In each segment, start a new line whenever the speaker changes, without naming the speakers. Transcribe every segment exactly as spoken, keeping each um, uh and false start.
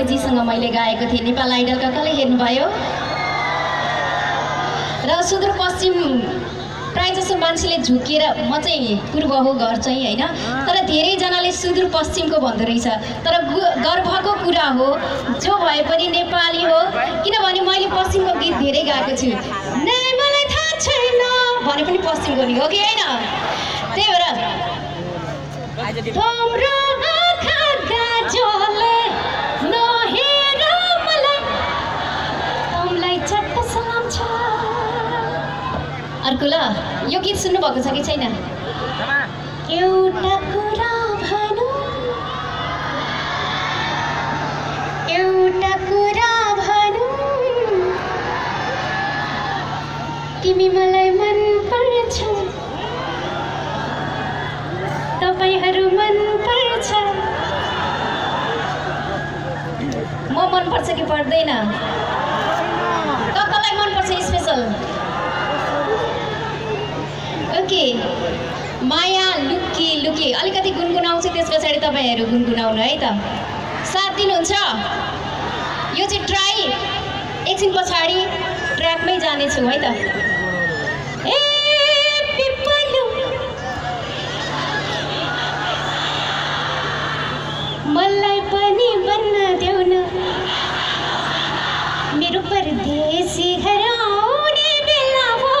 गुरुजीसँग मैले गाएको थिएँ। नेपाल आइडलका कसले हेर्नुभयो? र सुदूरपश्चिम प्रायः जसो मान्छेले झुकेर म चाहिँ पूर्व हो घर चाहिँ होइन, तर धेरैजनाले सुदूरपश्चिमको भन्दो रहेछ। तर गर्वको कुरा हो जो भए पनि नेपाली हो, किनभने मैले पश्चिमको गीत धेरै गाएको छु। नै मलाई थाहा छैन भने पनि पश्चिमको नि हो कि होइन? त्यही भएर हाम्रो आँखा गाजोले नहेर मलाई तँलाई चट्ट सलाम छ। अर्को ल, यो गीत सुन्नुभएको छ कि छैन? एउटा कुरा भनौँ, एउटा कुरा भनौँ, तिमी मलाई मन पर्छौ, तपाईहरू मन पर्छ, म मन पर्छ कि पर्दैन? कसलाई मन पर्छ स्पेसल? ओके, माया लुकी लुकी अलिकति गुनगुनाउँछु, त्यस पछाडि तपाईँहरू गुनगुनाउनु है त। साथ दिनुहुन्छ? यो चाहिँ ट्राई, एकछिन पछाडि ट्र्याकमै जानेछु है त। ए पिपलु मलाई पनि बन्न देऊ न, मेरो परदेशी घर आउने बेला हो।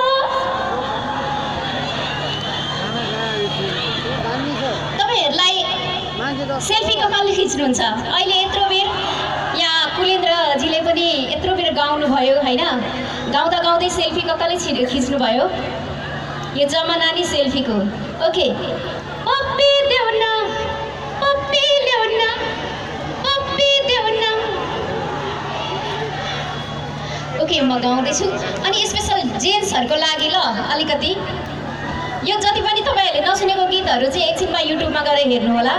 तपाईँहरूलाई सेल्फी कसले खिच्नुहुन्छ? अहिले यत्रो बेर यहाँ कुलेन्द्रजीले पनि यत्रो बेर गाउनुभयो होइन, गाउँदा गाउँदै सेल्फी कसले छिर्यो खिच्नुभयो? यो जमाना नि सेल्फीको। ओके, पप्पी देऊ न, पप्पी ल्याउ न, पप्पी देऊ न। ओके, म गाउँदैछु। अनि स्पेसल जेन्ट्सहरूको लागि ल अलिकति यो जति पनि तपाईँहरूले नसुनेको गीतहरू चाहिँ एकछिनमा युट्युबमा गएर हेर्नु होला।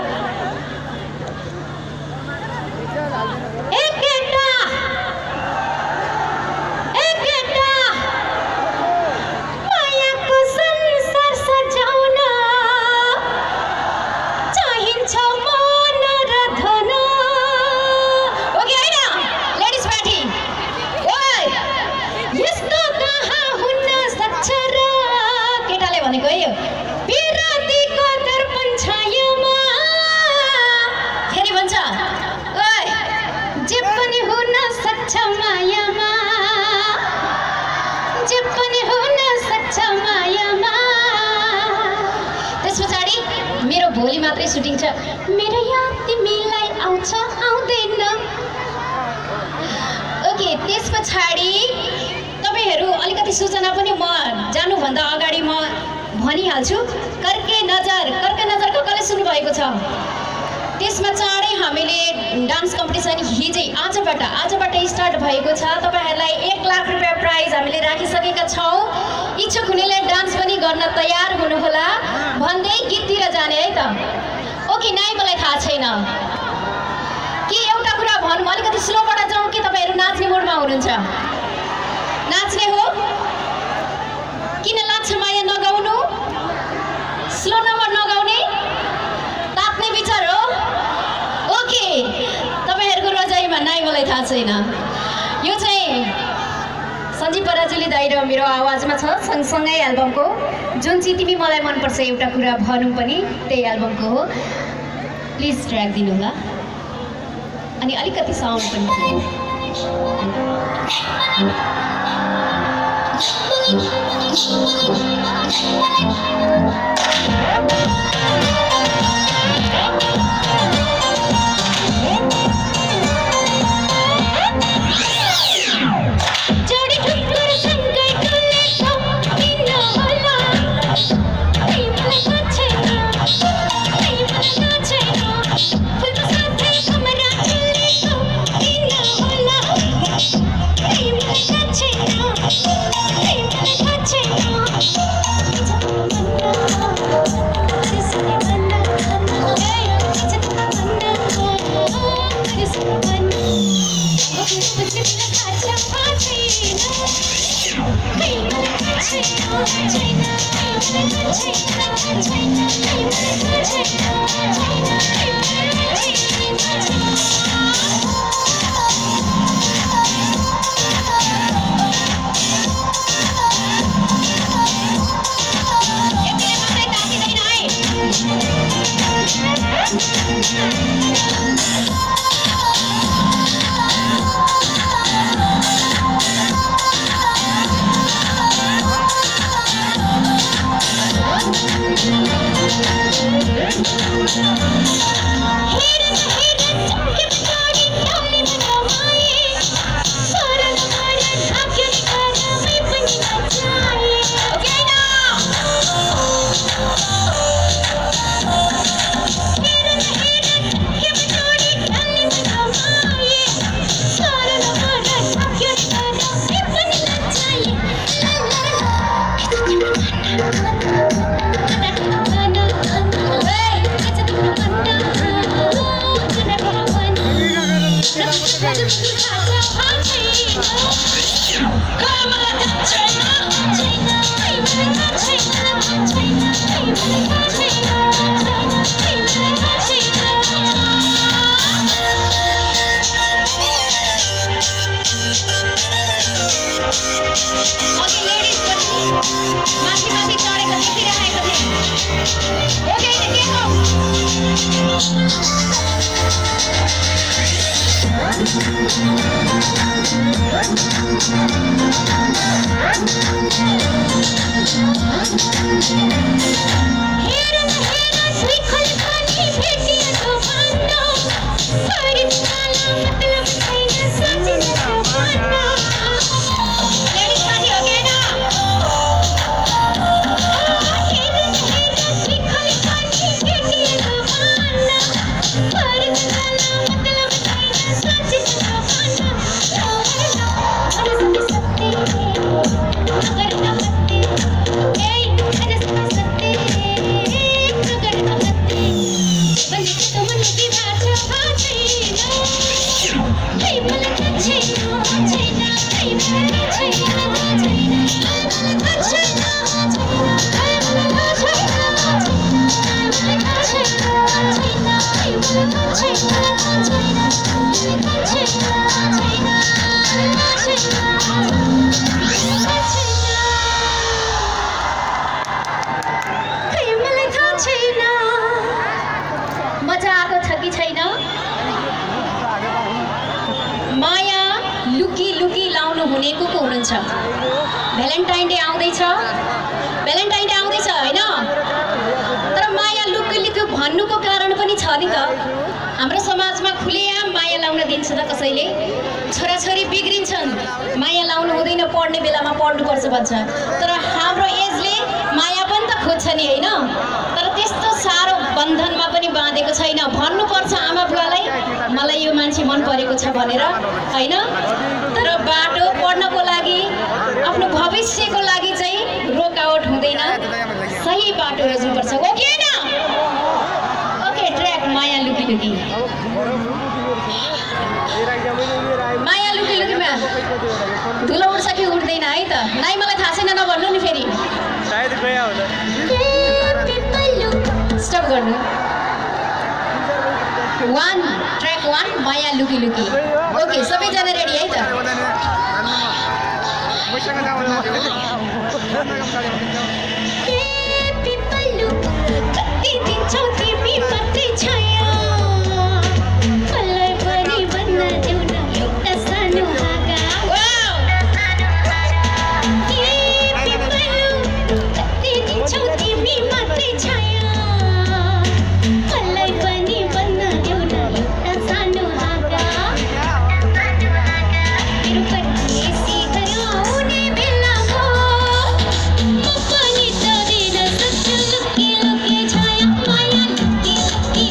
भोलि मात्रै सुटिङ छ, मेरो याद तिमीलाई आउँछ आउँदैन। ओके, त्यस पछाडि तपाईँहरू अलिकति सूचना पनि म जानुभन्दा अगाडि म भनिहाल्छु। कर्के नजर, कर्के नजर कसले सुन्नुभएको छ? त्यसमा चाँडै हामीले डान्स कम्पिटिसन हिजै आजबाट आजबाट स्टार्ट भएको छ। तपाईँहरूलाई एक लाख रुपियाँ प्राइज हामीले राखिसकेका छौँ। इच्छुक हुनेले डान्स पनि गर्न तयार हुनुहोला भन्दै गीततिर जाने है त। ओके, नाइ मलाई थाहा छैन कि एउटा कुरा भनौँ, अलिकति स्लोबाट जाउँ कि तपाईँहरू नाच्ने मोडमा हुनुहुन्छ? नाच्ने हो? किन लाग्छ माया नगाउनु? स्लो नम्बर नगाउने तात्ने विचार हो? ओके, तपाईँहरूको रोजाइमा नाइ मलाई थाहा छैन। यो चाहिँ सञ्जीव पराजुली दाइ र मेरो आवाजमा छ, सँगसँगै एल्बमको जुन चाहिँ तिमी मलाई मनपर्छ एउटा कुरा भनौँ पनि त्यही एल्बमको हो। प्लिज ट्र्याक दिनु होला अनि अलिकति साउन्ड पनि दिनु। China, China, China, China, China, China, China, China, मजा आएको छ कि छैन? माया लुकी लुकी लाउनु हुने को को हुनुहुन्छ? भ्यालेन्टाइन डे आउँदैछ, भ्यालेन्टाइन डे आउँदैछ होइन? तर माया लुकी लुकी भन्नुको कारण पनि छ नि त। हाम्रो समाजमा खुलेआम माया लाउन दिन्छ त कसैले? छोराछोरी बिग्रिन्छन्, माया लाउनु हुँदैन, पढ्ने बेलामा पढ्नुपर्छ भन्छ। तर हाम्रो एजले माया पनि त खोज्छ नि होइन? तर त्यस्तो साह्रो बन्धनमा पनि बाँधेको छैन। भन्नुपर्छ आमा बुवालाई, मलाई यो मान्छे मन परेको छ भनेर होइन? तर बाटो पढ्नको लागि, आफ्नो भविष्यको लागि चाहिँ रोकआउट हुँदैन, सही बाटो रोज्नुपर्छ हो कि होइन? ओके, ट्र्याक माया लुकी लुकी। माया लुकी लुकीमा धुलो उड्छ कि उड्दैन है त? नाइ मलाई थाहा छैन, नभन्नु नि फेरि। स्टप गर्नु। वान, ट्र्याक वान, माया लुकी लुकी। ओके, सबैजना रेडी है त?
Lucky,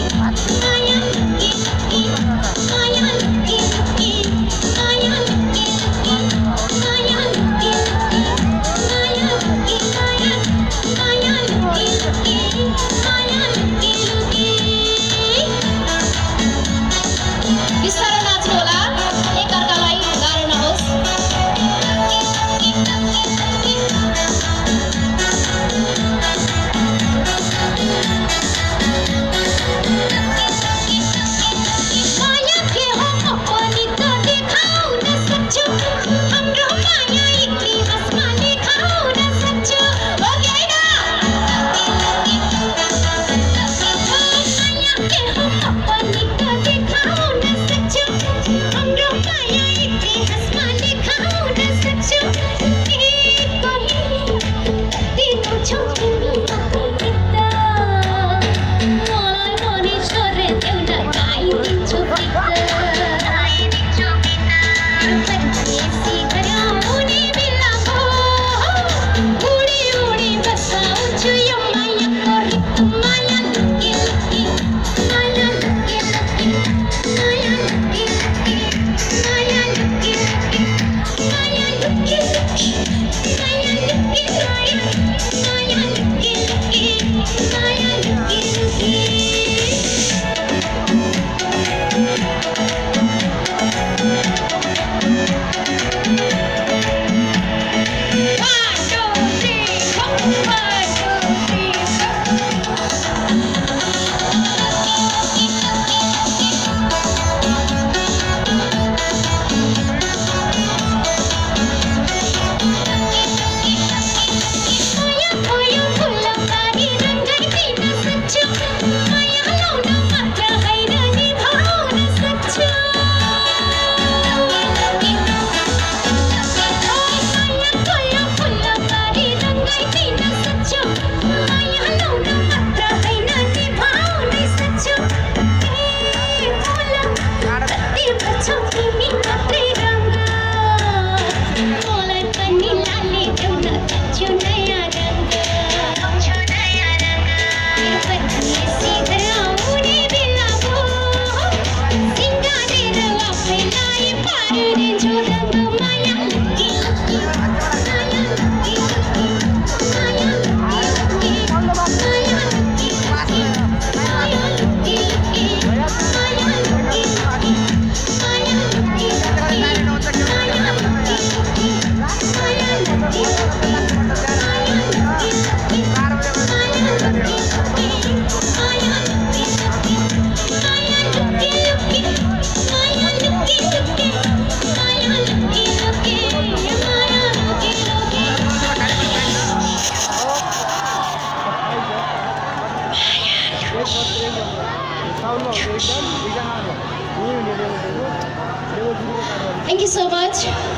thank you so much.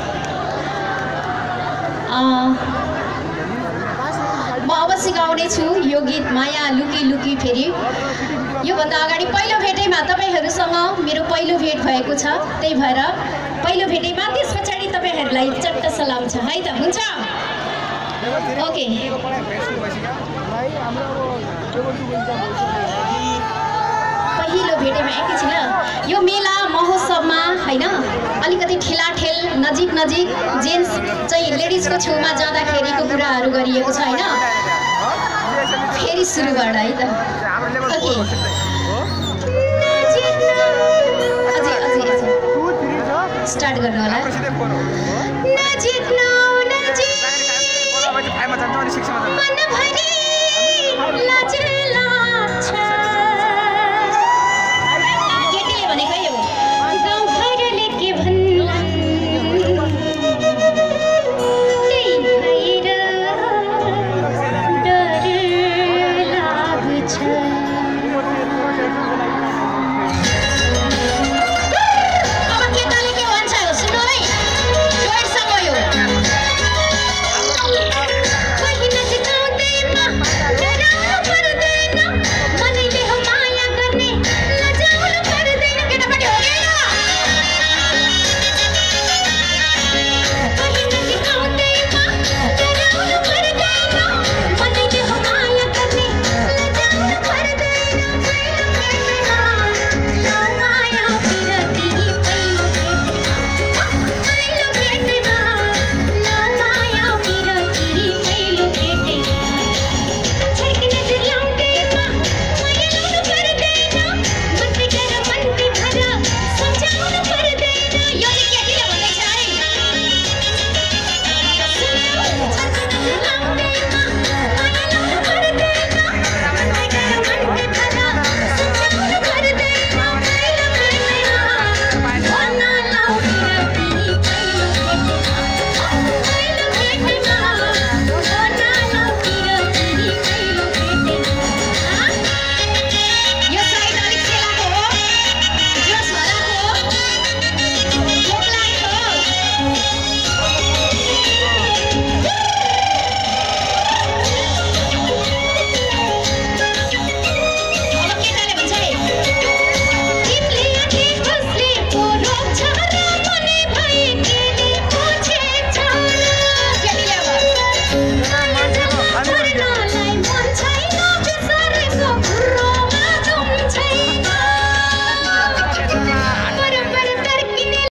म अवश्य गाउनेछु यो गीत माया लुकी लुकी फेरि। योभन्दा अगाडि पहिलो भेटैमा तपाईँहरूसँग मेरो पहिलो भेट भएको छ, त्यही भएर पहिलो भेटैमा त्यस पछाडि तपाईँहरूलाई चट्ट सलाम छ है त, हुन्छ? ओके, पहिलो भेटेमा एकैछिन यो मेला महोत्सवमा होइन अलिकति ठेलाठेल नजिक नजिक जेन्ट्स चाहिँ लेडिजको छेउमा जाँदाखेरिको कुराहरू गरिएको छ होइन। फेरि सुरुबाट है त। ओके, अझै अझै स्टार्ट गर्नु होला। मनभरि लाज लाग्छ